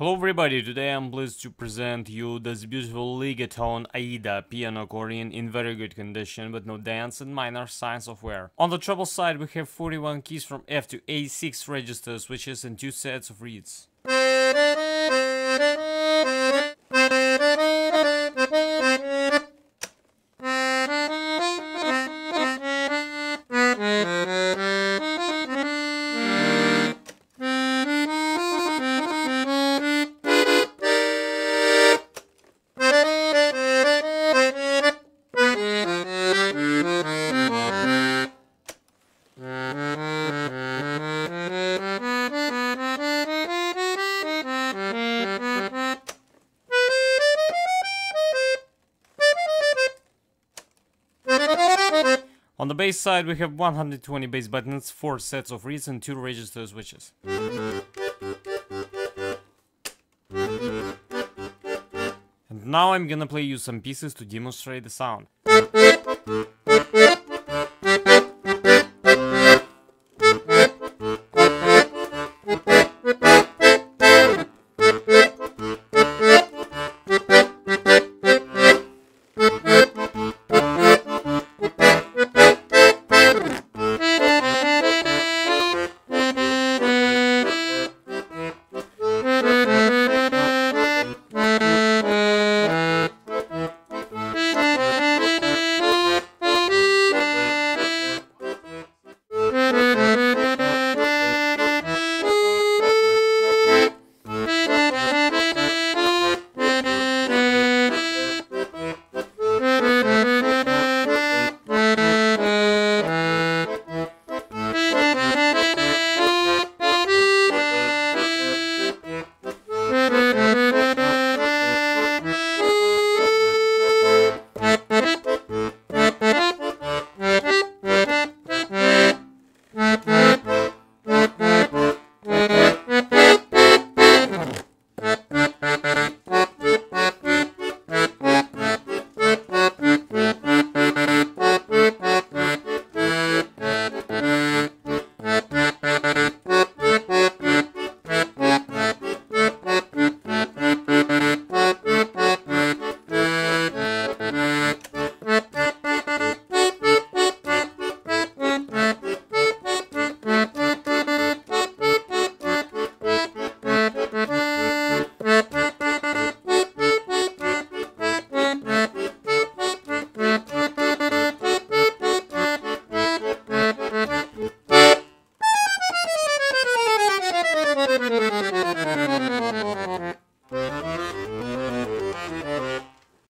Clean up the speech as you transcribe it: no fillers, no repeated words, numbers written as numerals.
Hello everybody, today I'm pleased to present you this beautiful Ligatone Aida piano accordion in very good condition with no dents and minor signs of wear. On the treble side we have 41 keys from F to A6 register switches and 2 sets of reeds. On the bass side we have 120 bass buttons, 4 sets of reeds and 2 register switches. And now I'm gonna play you some pieces to demonstrate the sound.